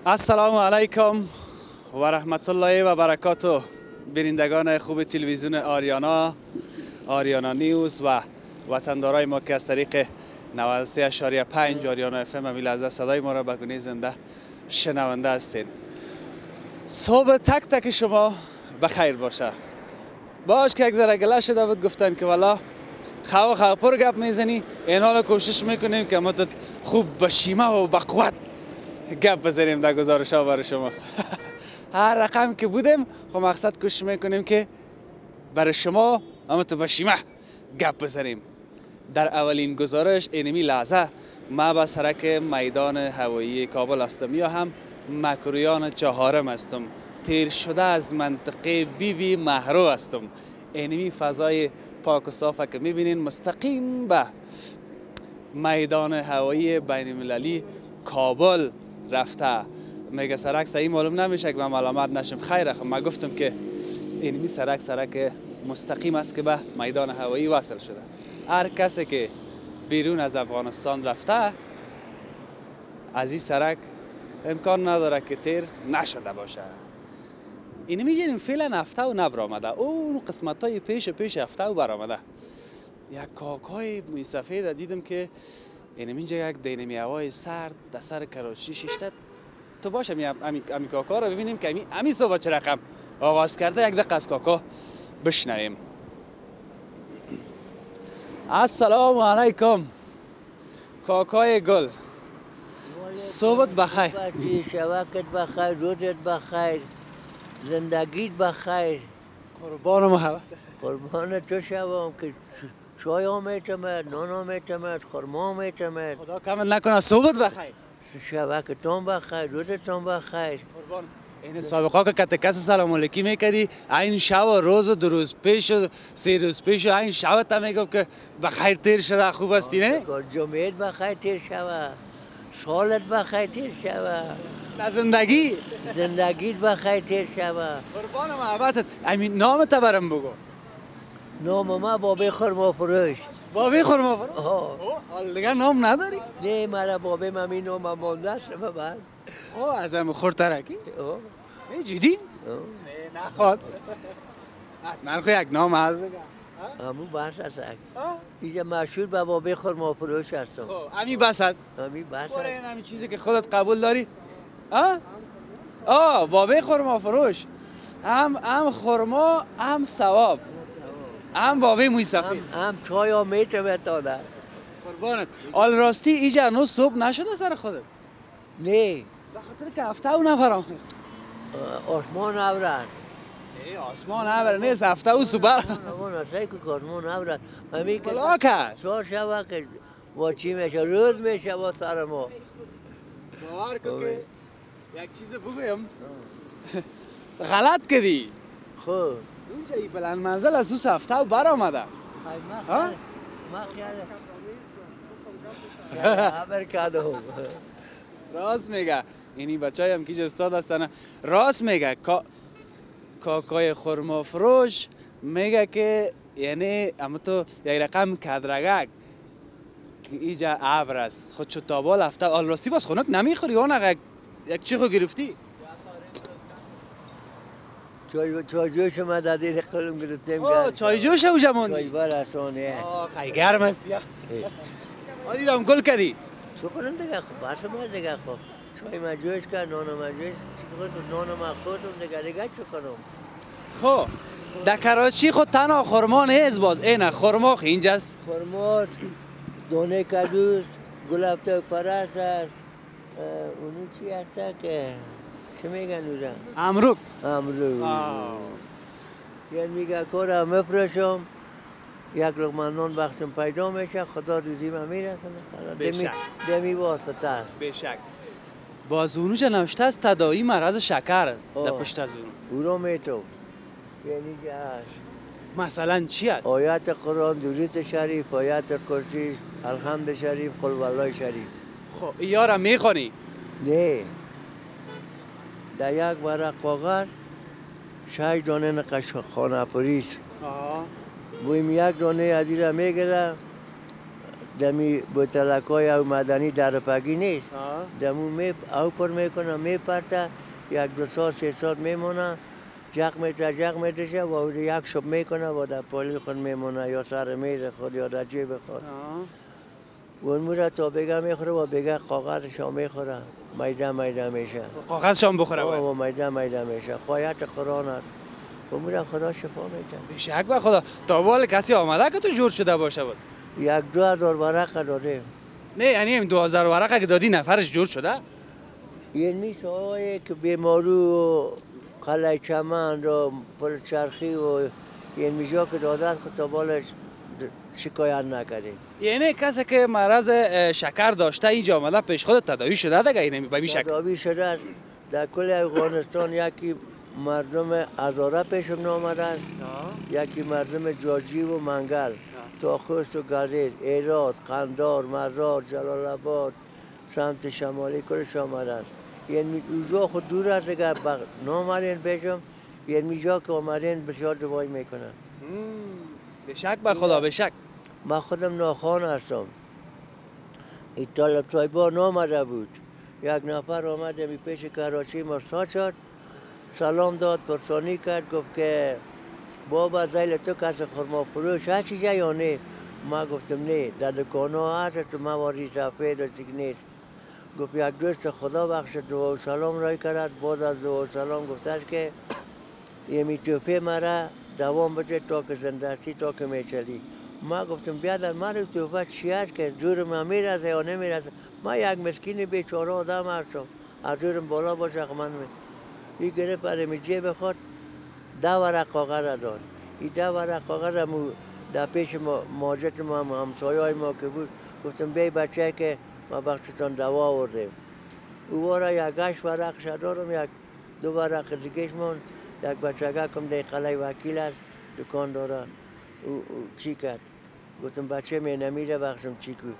السلام علیکم و رحمت الله و برکاته. بینندگان خوب تلویزیون آریانا نیوز و وطندارای ما که از طریق 93.5 آریانا اف ام لحظه صدای ما را به گونه زنده شنونده هستین. صبح تک تک شما بخیر باشه. باش که یک ذره گله شده بود، گفتن که والا خواه پر گپ میزنی، این حالا کوشش میکنیم که ما خوب به شیمه و به قوت گپ بزنیم در گزارش ها برای شما. هر رقم که بودیم خب مقصد کوشش میکنیم که برای شما اما تو به شیمه گپ بزنیم. در اولین گزارش اینمی لحظه ما به سرک میدان هوایی کابل هستم یا هم مکرویان چهارم هستم. تیر شده از منطقه بی مهرو هستم. اینمی فضای پاک و صافه که میبینین مستقیم به میدان هوایی بین المللی کابل رفته. میگه سرک صحیح معلوم نمیشه که من ملامت نشم. خیره، خب من گفتم که اینمی سرک مستقیم است که به میدان هوایی وصل شده. هر کسی که بیرون از افغانستان رفته از این سرک امکان نداره که تیر نشده باشه. اینو میگیم فعلا هفته و نبر آمده. اون قسمت های پیش هفته و بر آمده. یک کاکای موی سفید دیدم که اینو اینجا یک دینمی هوای سرد در سر کراچی شیشته. تو باشه امی کاکا رو ببینیم که امی صبح چه رقم آغاز کرده. یک دقیقه از کاکا بشنویم. السلام علیکم کاکای گل، صبحت بخیر. شبکت بخیر، روزت بخیر، زندگیت بخیر. قربان محبت. قربان تو شبم که چای آمیتمد، نان آمیتمد، خرما آمیتمد. خدا کامل نکنه. صبحت بخیر. شبکتون بخیر، روزتون بخیر. قربان. این سابقا که کسی سلام علیکی میکردی این شب و روز و 2 روز پیش و 3 روز پیش و این شب تا میگفت که بخیر تیر شده. خوب هستی نه؟ جمعیت بخیر تیر شوه، سالت بخیر تیر شوه، زندگیت بخیر تیر شوه. قربان محبتت. امین نام تا برام بگو. نام ما بابی خرما فروش. بابی خرما فروش؟ حال دیگه نام نداری؟ نه مرا بابی ممی نام مانده شما بعد. از هم خورترکی؟ جدی؟ نه نخواد. من خو یک نام هست دیگه. همون بس هست. اینجا مشهور به بابی خرما فروش هستم. خب همین بس هست؟ همین بس هست. این همین چیزی که خودت قبول داری؟ بابی خرما فروش. هم خرما، هم ثواب، هم بابی موی سفید، هم چای ها میتونه داده. قربانت. آل راستی اینجا هنوز صبح نشده سر خودت؟ نه به خاطر که هفته و نفرام آسمان نورد. آسمان نبره نیست، هفته و صبح آسمان اصلا که آسمان نورد. همین که بلاک هست. سال شبه که با چی میشه روز میشه با سر ما. باور کن که یک چیز بگویم غلط کردی. خب اونجا ای بلند منزل از اوس هفته و بر آمده. ما خیال کردم. راست میگه. اینی بچه هم که استاد هستن راست میگه. کاکای خرما فروش میگه که یعنی اما تو یک رقم کدرگک که اینجا عبر است. خود شد تابال هفته آل راستی باز خونک نمیخوری آن یک چی خو گرفتی؟ چای جوش ما دادی رقم گرفتیم. چای جوش او جمانی؟ چای بر اسانه. خیلی گرم است یا؟ آدی دام گل کردی؟ چو کنم دیگه خب باشه ما دیگه خب چای ما جوش کن، نان ما جوش خود نان ما خودم دیگه چو کنم. خب در کراچی خود تنها خرما نیست باز. اینه خرما اینجاست. خرما، دانه کدوس، گلابتا پرست است. اونی چی هست که چه میگن اونجا؟ امروک. یعنی میگه کارم مپرشم یک لقمه نان بخشم پیدا میشه. خدا روزی من میرسنه. دمی واسطه است. بشک. باز اونجا نوشته است تداوی مرض شکر در پشت از اون. او رو میتو. یعنی چه هست؟ مثلا چی است؟ آیات قرآن، درود شریف، آیات کرسی، الحمد شریف، قل والله شریف. خب یارم میخونی؟ نه. در یک ورق کاغذ 6 دانه نقش خانه پریست. ویم یک دانه از این را میگیره دمی بوتلکای او مدنی در پگی نیست دمو او پر میکنه میپرته 1-2 سال 3 سال میمونه جق میتشه و یک شب میکنه و در پالی خود میمونه یا سر میز خود یا در جیب خود و اون موره تا بگه میخوره و بگه کاغذش هم میخوره میده میشه کاغذش هم بخوره و میده میشه خواهیت قرآن است و موره خدا شفا میده بیشک به خدا تا بال کسی آمده که تو جور شده باشه باز 1-2 هزار ورق داده نه یعنی این 2000 ورقه که دادی نفرش جور شده این میشه که بیمارو و قلعه چمن و پرچرخی و این میجا که دادن خود تا بالش شکایت نکردیم یعنی کسی که مرض شکر داشته اینجا آمده پیش خود تداوی شده دیگه این به این شکل تداوی شده است در کل افغانستان یکی مردم هزاره پیشم نامدن یکی مردم جاجی و منگل تا خوست و گردید ایراد قندار مزار جلال آباد سمت شمالی کلش آمدن یعنی اوجا خود دور است دیگه نامدن پیشم یعنی میجا که آمدن بسیار دوایی میکنن بشک به خدا بشک من خودم ناخوان هستم این طالب طایبا نامده بود یک نفر آمد می پیش کراچی مرسا شد سلام داد پرسانی کرد گفت که بابا زیل تو کس خرما فروش هستی یا نه ما گفتم نه در دکانه هست تو مواری سفید و چیز نیست گفت یک دوست خدا بخش دعا و سلام رای کرد بعد از دعا و سلام گفتش که یه میتوپه مرا دوام بده تا که زندستی تا که میچلی ما گفتم بیادر من توپه چی هست که زور من میرسه یا نمیرسه ما یک مسکین بیچاره آدم هستم از زورم بالا باشه من این گرفت برای جیب خود 10 ورق کاغذ داد این 10 ورق کاغذ در پیش ماجت ما همسایه های ما که بود گفتم بی بچه که ما بخشتان دوا آوردیم او وارا یک 8 ورق شدارم یک 2 ورق دیگهش من یک بچه کم در قلعه وکیل است دکان داره او چی کرد گفتم بچه می نمیره بخشم چی کو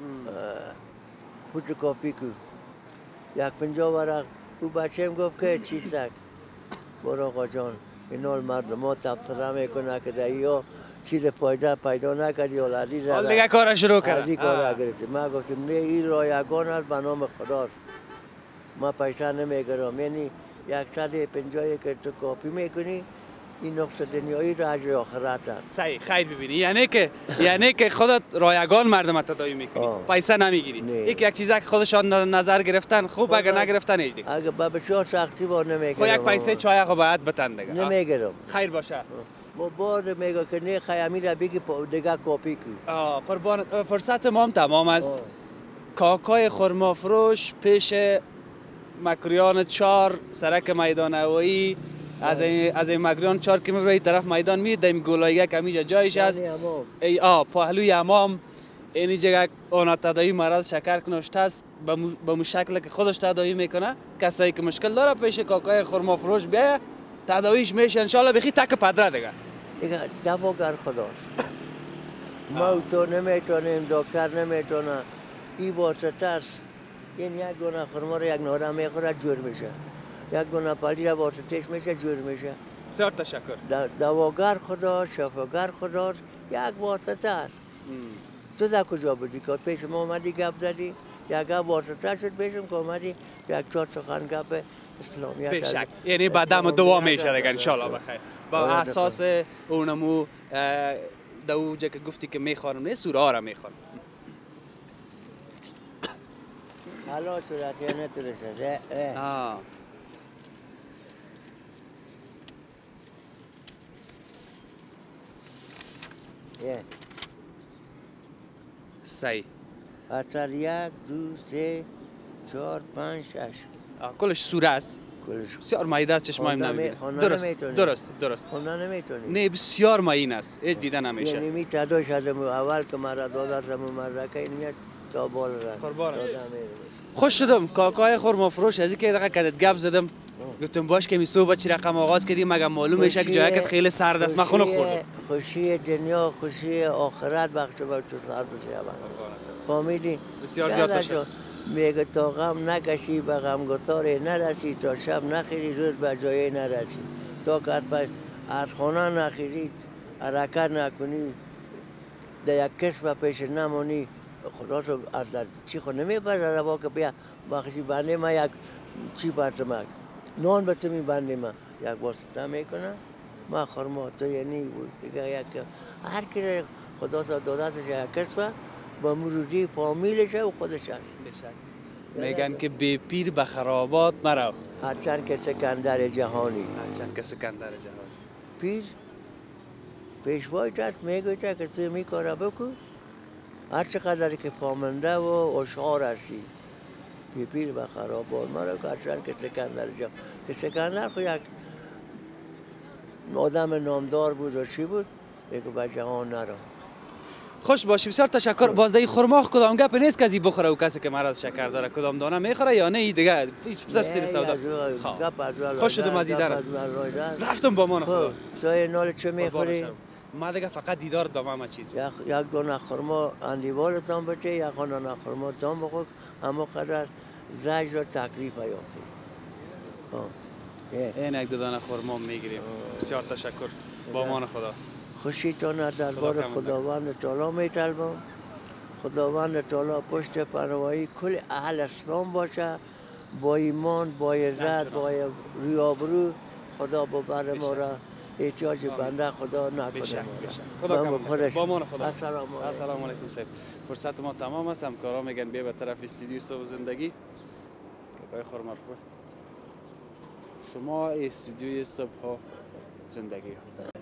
فوتوکاپی کو یک 50 ورق او بچه گفت که چی سک برو آقا جان اینال مردم ها تبصره میکنه که در یا چیز پیدا نکردی حال عزیز حال دیگه کار شروع کرد عزیز کار گرفتی من گفتم نه این رایگان است به نام خداست ما پیسه نمیگرم یعنی 150 که تو کاپی میکنی این نقص دنیایی راج آخرت است صحیح خیر ببینی یعنی که خودت رایگان مردم تداوی میکنی پیسه نمیگیری یک چیزی که خودشان نظر گرفتن خوب اگر نگرفتن هیچ دیگه اگه با بسیار سختی با نمیگیرم خب یک پیسه چای خو باید بتن دیگه نمیگیرم خیر باشه ما بعد میگه که نه خیامی را بگی دیگه کاپی کو قربان فرصت ما هم تمام است کاکای خرما فروش پیش مکریان 4 سرک میدان هوایی از این مکریان 4 که میبره طرف میدان می دیم گلایگه کمی جایش است ای پهلوی امام اینی جگه آن تداوی مرض شکر کنشته است به مو شکل که خودش تداوی میکنه کسایی که مشکل داره پیش کاکای خرما فروش بیایه تداویش میشه ان شاء الله بخی تک پدره دیگه دواگر خداست ما تو نمیتونیم دکتر نمیتونه این واسطه است این یک گونه خرما رو یک نهار میخوره جور میشه یک گونه پالی را واسطهش میشه جور میشه بسیار تشکر دواگر خدا شفاگر خدا یک واسطه است تو در کجا بودی که پیش ما آمدی گپ زدی یک واسطه شد پیشم که آمدی یک 4 سخن گپ اسلامیت بشک یعنی بعد دم دوا میشه دیگه ان شاء الله بخیر با اساس اونمو دو که گفتی که میخوارم نه سوره ها را میخوارم حالا صورتی نتونسته صحیح اثر 1 2 3 4 5 6 کلش سوره است بسیار مایده است چشمایم نمیبینه درست خوندن نمیتونی نه بسیار ماین است هیچ دیده نمیشه یعنی می تداش از اول که مرا دادم مرکه این میاد تا بالا رفت خوش شدم کاکای خرما فروش از اینکه دقیقه کدت گپ زدم گفتم باش که میسو با چی رقم آغاز کردیم مگه معلوم میشه که جایی که خیلی سرد است من خونو خوردم خوشی دنیا خوشی آخرت بخش با تو سر بشه فهمیدی بسیار زیاد تشکر میگه تا غم نکشی به غمگساری نرسی تا شب نخیری روز به جایی نرسی تا که از خانه نخیری حرکت نکنی در یک کسب پیش نمانی خدا رو از چی خود نمیبره روا که بیا بخشی بنده ما یک چی برتمک نان به تو میبنده ما یک واسطه میکنه ما خورما تو یعنی بود دیگه یک هر کی خدا تا دادتش یک کسوه با مرودی فامیلش و خودش هست میگن که بی پیر به خرابات نرو. هرچند که سکندر جهانی هرچند که سکندر جهانی پیر پیشوای دست میگوید که تو می کاره بکن هر چقدر که پامنده و اشعار هستی پیر به خرابات مرو که هرچند که سکندر جهانی که سکندر خو یک آدم نامدار بود و چی بود بگو به جهان نرو. خوش باشی، بسیار تشکر. بازده خرما کدام گپ نیست که از بخوره و کسی که مرض شکر داره کدام دانه میخوره یا نه ای دیگه بسیار سیر سودا. خوش شدم از دیدار. رفتم با من خدا. تو نال چه میخوری؟ ما دیگه فقط دیدارت با ما چیز. یک دانه خرما اندیوالتان بچه یک دانه خرما تام بخور اما قدر زجر تکلیف یافتی. این یک دانه خرما میگیریم. بسیار تشکر. با امان خدا. خوشیتان دربار خداوند تعالی میطلبم. خداوند تعالی پشت پروایی کل اهل اسلام باشه با ایمان با عزت با ریابرو خدا ببر ما را احتیاج بنده خدا نکنه. خدا با امان خدا. السلام علیکم صاحب. فرصت ما تمام است. همکارا میگن بیا به طرف استودیو صبح زندگی. که خرما شما استودیوی صبح زندگی